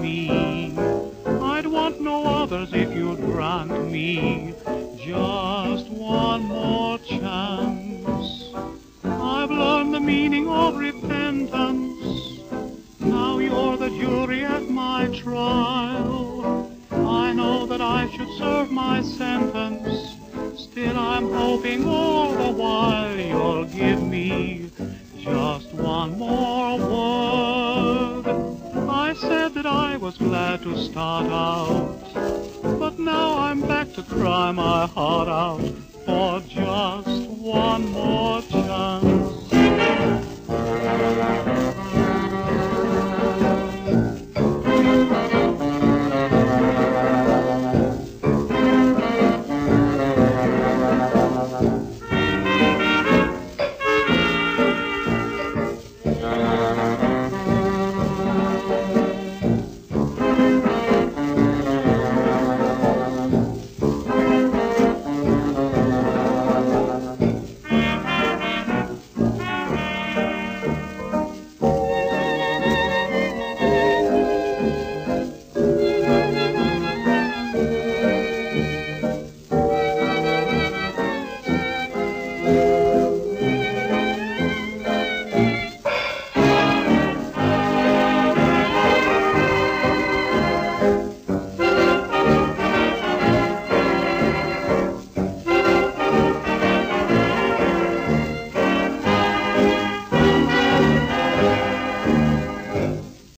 me. I'd want no others if you'd grant me just one more chance. I've learned the meaning of repentance. Now you're the jury at my trial. I know that I should serve my sentence. Still I'm hoping all the while you'll give me just one more word. I said that I was glad to start out, but now I'm back to cry my heart out for just one more